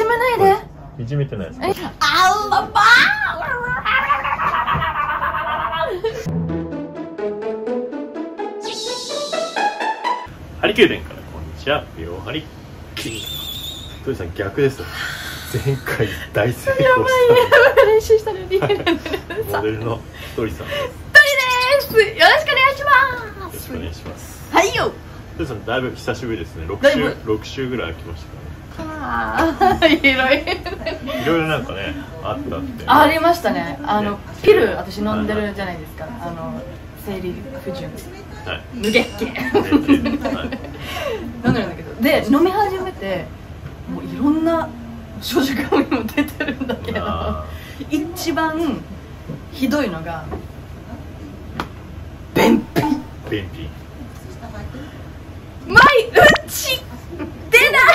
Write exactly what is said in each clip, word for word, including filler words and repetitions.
じめないで。 いじめてないですか。 あらばハリキューデンからこんにちは。美容ハリキュー。トリさん逆です。前回大成功した。やばい練習したのに。 モデルのトリさんです。 トリです。よろしくお願いします。 よろしくお願いします。 はいよ。 トリさんだいぶ久しぶりですね。六週六週ぐらい空きましたね。 ああ、いろいろ。 いろいろなんかね、あったって。 ありましたね。あのピル私飲んでるじゃないですか。あの生理不順。はい、無月経。飲んでるんだけど、で飲み始めてもういろんな症状がも出てるんだけど、一番ひどいのが便秘。 便秘。 毎日出ない。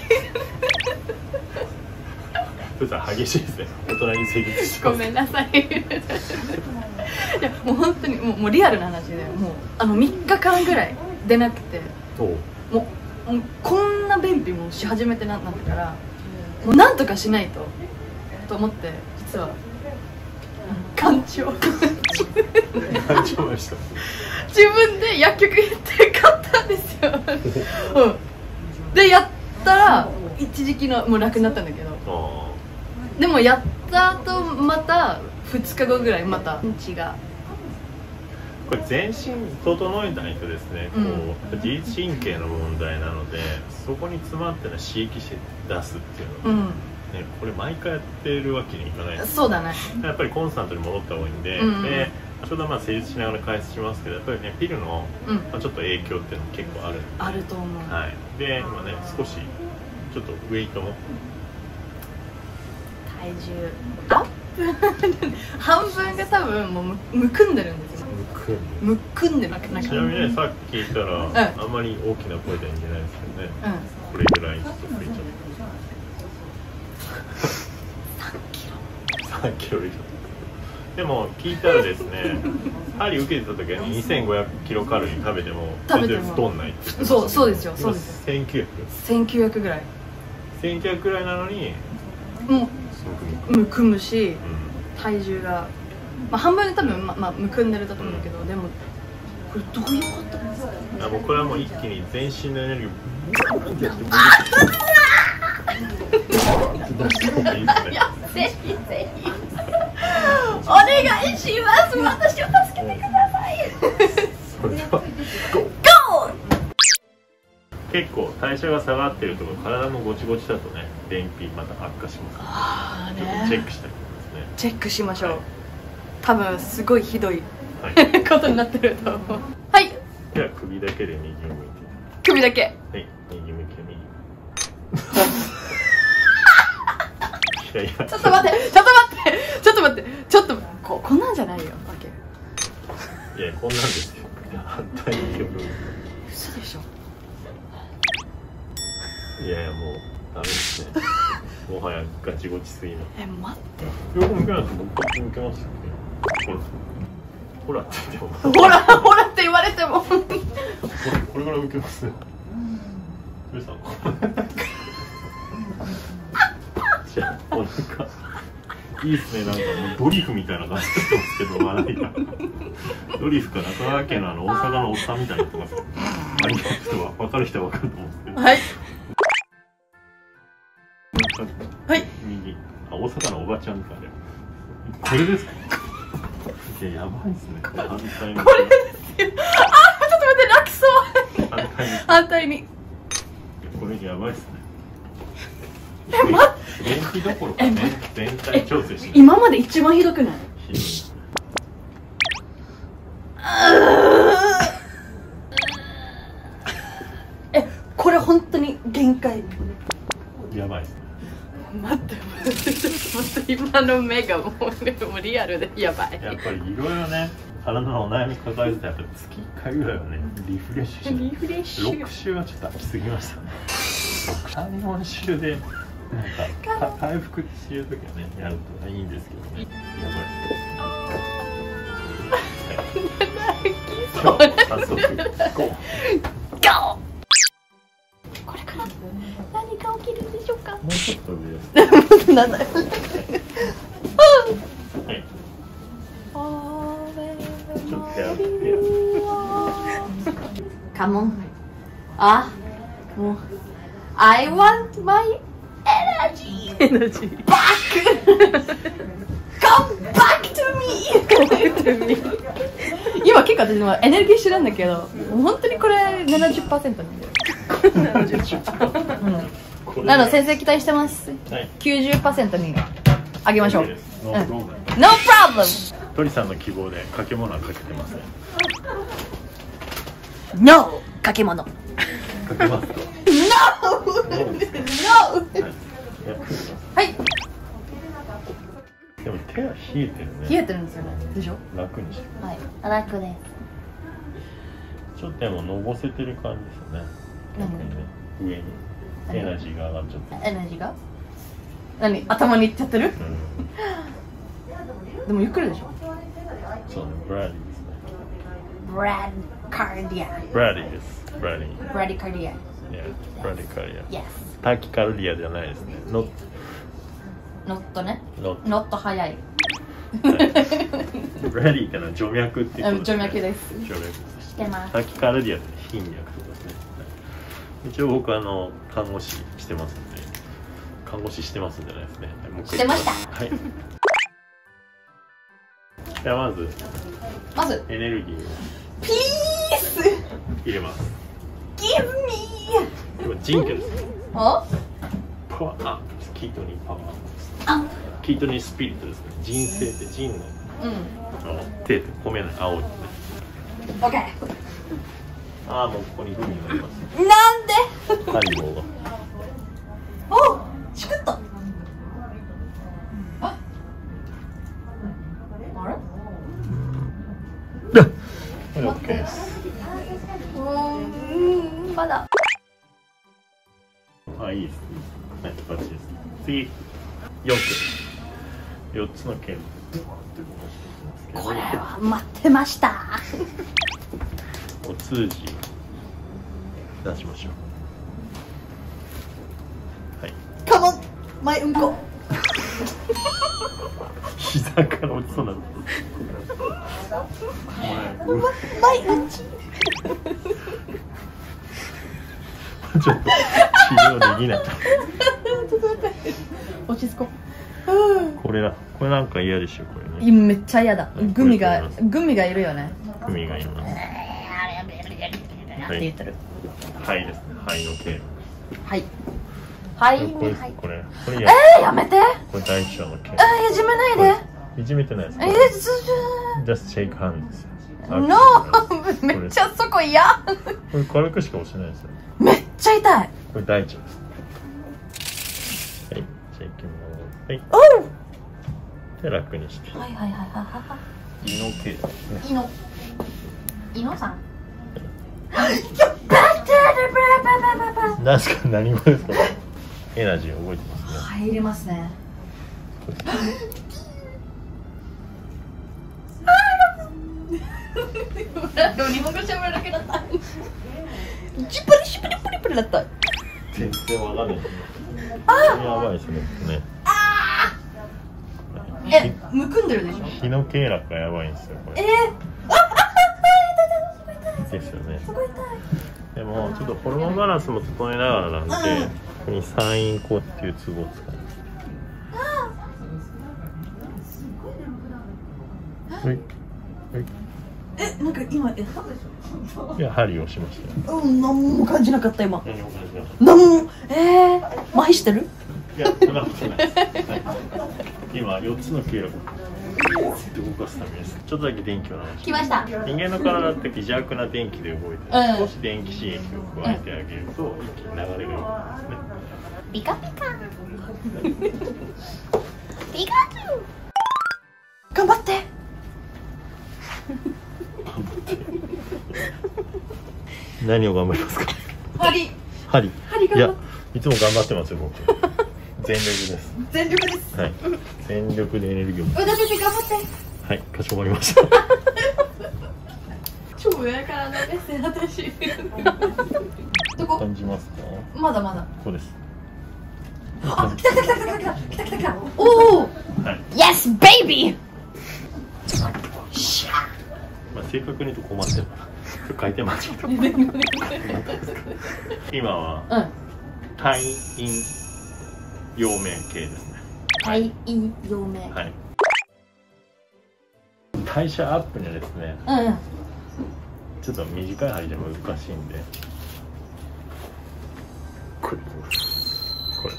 トリさん激しいですね。大人に成立してます。 ごめんなさい。いやもう本当にもう、もうリアルな話で、もうあのみっかかんぐらい出なくて、もう、もうこんな便秘もし始めてなったからもうなんとかしないとと思って、実は肝腸肝腸ました。 自分で薬局行って買ったんですよ。うん、でやったら一時期のもう楽になったんだけど、でもやった後またふつかごぐらいまた血が。 これ全身整えないとですね、こう、うん、自律神経の問題なので、そこに詰まっての刺激して出すっていうのは、うん、ね、これ毎回やってるわけにいかないです。 そうだね。 やっぱりコンスタントに戻った方がいいんで、うん、でちょうどまあ成立しながら解説しますけど、やっぱりねピルの、うん、まあ、ちょっと影響っていうのも結構あるあると思う。 はい。で今ね少しちょっとウェイトも体重アップ半分が多分もうむくんでるんですよ。むくんでなくなちなみにね、さっき聞いたら、うん、あんまり大きな声では言えないですけどね、うん、これぐらいちょっと増えちゃったさんキロさんキロ以上でも聞いたらですね、針受けてた時はにせんごひゃくキロカロリー食べても全然太んないって。 そうそうですよ。そうですよ。 せんきゅうひゃくせんきゅうひゃくぐらいせんきゅうひゃくぐらいなのにもうむくむし、うん、体重がまあ半分で多分ままあむくんでるだと思うんだけど、うん、でもこれどういうことですか。 あ、もうこれはもう一気に全身のエネルギーをブーンってやって出した方がいいですね。いや、ぜひぜひお願いします。私を助けてください。 それではゴー。結構代謝が下がってるとか体もごちごちだとね、便秘また悪化します。 あーね、 ちょっとチェックしたいと思いますね。 チェックしましょう。はい、多分すごいひどい、はい、ことになってると思う。はい。 では首だけで右を向いて。 首だけ。 はい、右向き右。いやいや。 ちょっと待って、ちょっと待って、ちょっと待って、ちょっとここんなんじゃないよ。わけ。いや、こんなんですよ。反対に右を向いて。 嘘でしょ。 いやいや、もうダメですね。もはやガチゴチすぎます。 え、待って。 横向けないと僕こっち向けますよね。ほらって言っても。 ほらほらって言われても。これこれから向けますね。皆さん。じゃあ、なんかいいですね。なんかもうドリフみたいな感じになってますけど、笑いが。ドリフか中川家のあの大阪のおっさんみたいになってます。ありが人は分かる人は分かると思うんですけど。 はい。はい。 右。あ、大阪のおばちゃんかね。これですか。いや、やばいですね。反対に。 これですよ。あ、ちょっと待って、泣きそう。 反対に。 反対に。 これやばいですね。 え、待って。 便秘どころかね、全体調整して。 今まで一番ひどくない？ひどい。え、これ本当に限界。 やばいですね。 待って待って、今の目がもう、もうリアルでやばい。 やっぱりいろいろね、体のお悩み抱えてたらやっぱ月いっかいぐらいはね、リフレッシュして。 リフレッシュ。 ろく週はちょっと飽きすぎましたね。さん、よん週でなんか回復してる時はね、やるといいんですけどね。やばい。今日早速ゴー。 ゴー。これから何が起きるんでしょう。 しょうか。 もうちょっと上です。 なんだよ。 はい。ちょっとやってよ。 カモン。あ、もう。I want my energy. Energy. Back. Come back to me. 今結構私もエネルギッシュなんだけど、本当にこれ ななじゅっパーセント なんだよ。ななじゅっパーセント。なので先生期待してます。はい、きゅうじゅっパーセント にあげましょう。 ノープロブレム。 ノープロブレム。 鳥さんの希望でかけ物はかけてません。 ノーかけ物。かけますか。 ノー。ノー。はい。 でも手は冷えてるね。 冷えてるんですよね。でしょ。 楽にして。 はい。楽です。 ちょっとでものぼせてる感じですよね。上に。エナジーが上がっちゃって。 エナジーが？何？頭にいっちゃってる？でもゆっくりでしょ。 そうね。ブラディですね。 ブラッカーディア。 ブラディです。ブラディ。 ブラディカーディア。 ブラディカーディア。 Yes。 タキカルディアじゃないですね。ノット。 ノットね。 ノット早い。 ブラディってのは静脈ってことですね。 静脈です。 静脈です。 してます。 タキカルディアって頻脈とかですね。一応僕あの看護師してますんで、看護師してますんじゃないですね。 してました。 はい。じゃあまずまずエネルギーをピース入れます。 Give me。 でもジンクですね。 あ？ パワー、あ、キートニーパワー。 あ、 キートニースピリットですね。人生って人の。うん。手って米の青いね。 オッケー。 ああ、もうここにグミがあります。 なんで？ ハリボーが。 お、チクッと。あ、あれ？ これオッケーです。 うーん、まだ。 あ、いいですね。はい、バッチリです。次、よんけん。よっつの剣。 これは待ってました。 お通じ出しましょう。はい。 カモン、マイうんこ。 膝から落ちそうなの。 マイうんち。 ちょっと治療できない。 落ち着こう。 これだ。これなんか嫌でしょこれね。めっちゃ嫌だ。グミがグミがいるよね。 グミがいます。 って言ってる。 はいですね。はいの件。 はい。はいね。 これこれこれええ、やめて。 これ大腸の件。 ええ、いじめないで。いじめてないです。 ええ、 just shake hands。 No、めっちゃそこ嫌。 これ軽くしか押してないですよ。 めっちゃ痛い。 これ大腸です。はい、じゃあいきます。はい。 おう。 で楽にして。 はいはいはいはいはい。 胃の系ですね。 胃の。胃のさん。 なんすか、何語ですか。エナジー動いてますね。 入りますね。日本語しゃべるだけだった。ジプリシプリプリプリだった。 全然わかんない。 ああ、やばいですね。ね。 ああ。え、むくんでるでしょ。 日の経絡がやばいんですよ。これ。 えー、あ、あ、あ、痛い痛い痛い痛い。 ですよね。 すごい痛い。 でもちょっとホルモンバランスも整えながらなんで、うん、ここにサインコっていうツボを使います。はい。はい。 え、なんか今え、 いや針をしました。 うん、何も感じなかった今。 何も感じなかった。 何も、えー、麻痺してる？ いや、そんなことないです。はい、今よっつの経絡動かすためです。ちょっとだけ電気を流してきました。 人間の体って微弱な電気で動いて、うん、少し電気刺激を加えてあげると、一気に流れが良くなるんですね。 ピカピカピカチュウ頑張って何を頑張りますか。 針針針いや、いつも頑張ってますよ僕。全力です。 全力です。 はい。全力でエネルギーを。 私頑張って。 はい、かしこまりました。 超上からのメッセージ私。 どこ感じますか。 まだまだ。 こうです。 来た来た来た来た来た来た来た来た。おお。Yes baby。 まあ正確に言うと困ってるから。書いて間違えた。今は退院陽明系ですね。 退院陽明。はい。 代謝アップにはですね。うん。ちょっと短い針じゃ難しいんで。これ。これ。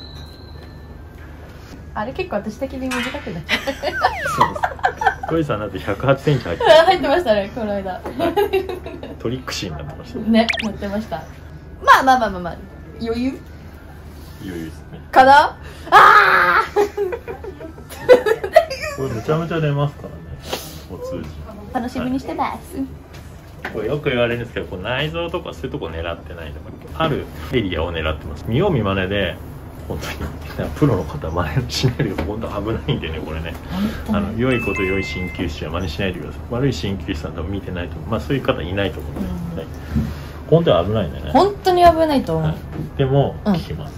あれ結構私的に短くなっちゃう。そうです。 トイさんだってひゃくはちセンチ入って入ってましたねこの間。はい、 トリックシーンになってましたね。乗ってました。まあまあまあまあまあ余裕。 余裕ですね。 かな。ああ。 これめちゃめちゃ出ますからね。お通じ。 楽しみにしてます。 はい、これよく言われるんですけど、こう内臓とかそういうとこ狙ってないとか、あるエリアを狙ってます。見よう見まねで。本当にプロの方真似しないでください。本当危ないんでねこれね。あの良いこと良い鍼灸師は真似しないでください。悪い鍼灸師さん多分見てないと思う。まあそういう方いないと思うので、はい、本当に危ないんだよね。 本当に危ないと思う。はい、 でも効きます。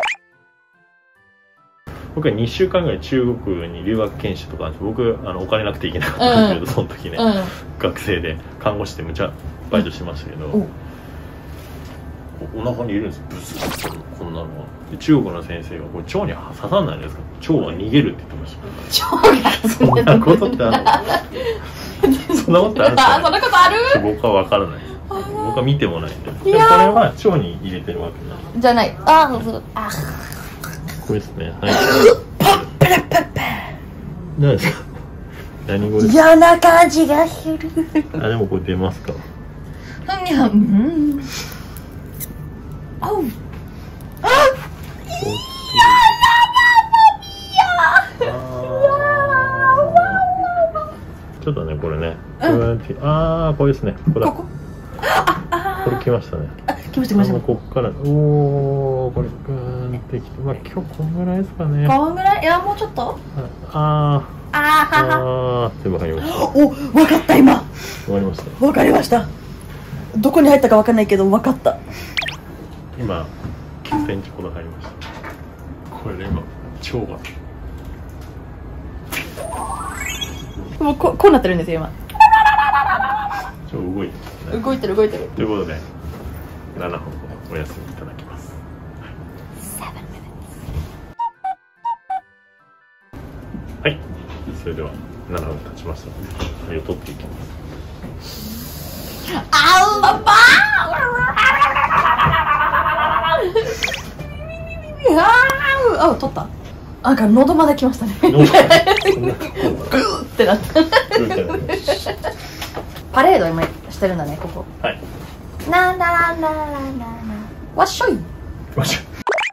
うん、僕はにしゅうかんぐらい中国に留学研修とかあるんです。僕あのお金なくて行けなかったんですけど、うん、その時ね、うん、学生で看護師でむちゃバイトしてましたけど。うん、お腹にいるんですよ。ブスッとこんなのは。で中国の先生がこれ腸に刺さんないんですか。腸は逃げるって言ってました。 腸がそんなことってあるの？そんなことってあるんですか、ね？ そんなことある？ 僕は分からないです。僕は見てもないんで。でこれは腸に入れてるわけじゃない。ああ、そうあ。 これですね。はい。 パッパラパッパ。 何ですか？何語ですか？ 嫌な感じがする。 あ、でもこれ出ますか？ うんにゃん。うん。あう。あ。いやだちょっとねこれね、うん、ああこれですね。これこここれ来ましたね。 来ました来ました。 ここからおおこれグーンってきて、まあ今日こんぐらいですかね。 こんぐらい？いやもうちょっと。 ああああああ全部入りました。 お分かった今。 終わりました。 分かりました。どこに入ったか分かんないけど分かった。 今きゅうセンチほど入りました。これで今腸がもうここうなってるんですよ今。 腸動いてますね。 動いてる動いてる。 ということでななふんお休みいただきます。はい、それではななふん経ちましたので針を取っていきます。 あうまばーあ、取った。なんか喉まで来ましたね。グーってなった。パレード今してるんだね、ここ。 はい。 なんだなんだなんだわっしょい。 わっし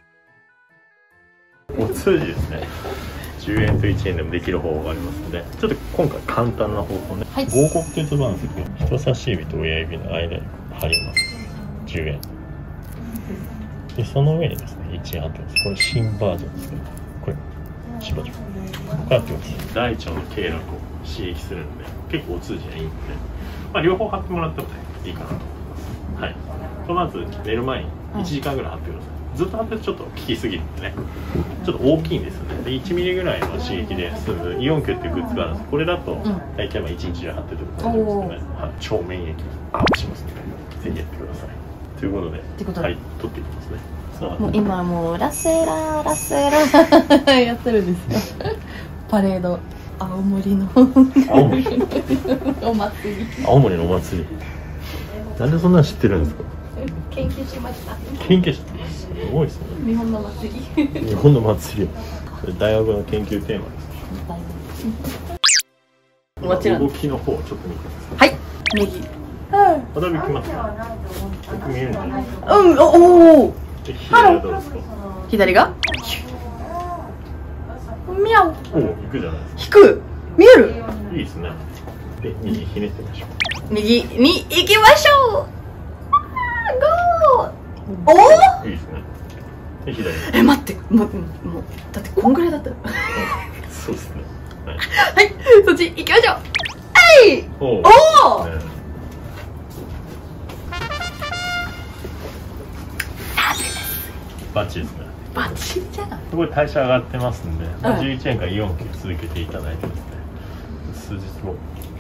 ょい。お通じですね。じゅうえんといちえんでもできる方法がありますので、ちょっと今回簡単な方法ね。はい、合谷鉄板石を人差し指と親指の間に貼ります。じゅうえん。でその上にですね、いちえん貼ってます。これ新バージョンですけど、これ新バージョン。ここ貼ってます。大腸の経絡を刺激するので、結構お通じがいいので、まあ両方貼ってもらってもね、いいかなと思います。はい。とまず寝る前にいちじかんぐらい貼ってください。ずっと貼ってるとちょっと効きすぎるんでね、ちょっと大きいんですよね。でいちミリぐらいの刺激で済むイオン球っていうグッズがあるんです。これだと大体まあいちにち中貼ってると大丈夫ですけどね、はい、腸免疫アップしますので、ぜひやってください。ということで、はい、取っていきますね。 もう今もうラセララセラやってるんですよ。パレード青森の青森お祭り。 青森のお祭り。なんでそんなの知ってるんですか。 研究しました。 研究しすごいですね。 日本の祭り。 日本の祭り。大学の研究テーマです。もちろん。動きの方をちょっと見てください。 はい。右。 肌引きますか。よく見えるんじゃないですか。 うん、おお。 左はどうですか。 左が。ミャオ。 おお、行くじゃないですか。 引く。見える。 いいですね。で、右ひねってみましょう。 右に行きましょう。ゴー。おお。 いいですね。で、左。 え、待って、もう、もう、だってこんぐらいだったよ。 そうですね。はい。はい、 そっち行きましょう。はい。おお。 バッチリですね。 バッチリじゃん。 これ代謝上がってますんで、まあ、じゅういちねんかんイオンキー続けていただいてですね、数日後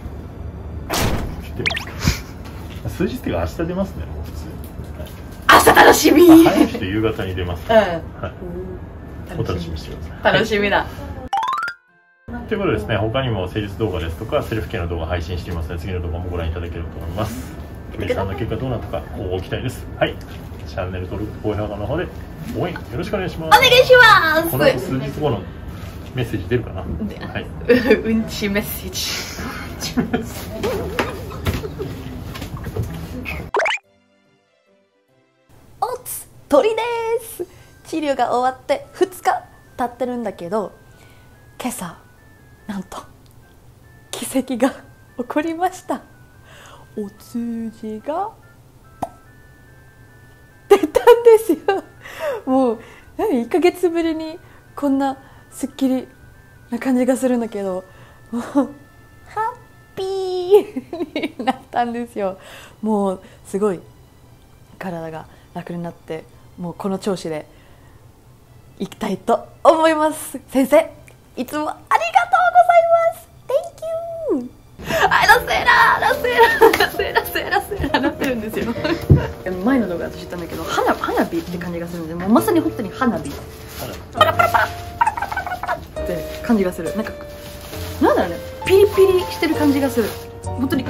出ますか。数日っていうか明日出ますね、もう普通。 明日楽しみ。 早い人夕方に出ます、 うん、はい、 お楽しみにしてください。 楽しみだ。 ということでですね、他にも施術動画ですとかセルフケアの動画配信していますので、次の動画もご覧いただければと思います。皆さんの結果どうなったかこうご期待です。はい、チャンネル登録、高評価の方で応援よろしくお願いします。 お願いします。 この数日後のメッセージ出るかな。はい、 うんちメッセージ。おつ鳥です。治療が終わってふつか経ってるんだけど、今朝なんと奇跡が起こりました。お通じが出たんですよ。もういっかげつぶりにこんなすっきりな感じがするんだけど、もうハッピーになったんですよ。もうすごい体が楽になって、もうこの調子でいきたいと思います。先生、いつもありがとうございます。 Thank you。 あ、ラセララセララセララセララセラなってるんですよ。前の動画私言ったんだけど、花花火って感じがするんで、もうまさに本当に花火パラパラパラって感じがする。なんかなんだろうね、ピリピリしてる感じがする。本当に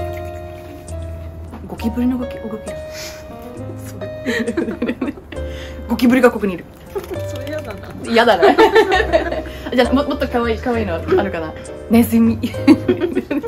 ゴキブリの動き動きゴキブリがここにいる。 それやだな。 嫌だな。じゃあ も, もっと可愛い可愛いのあるかな。ネズミ。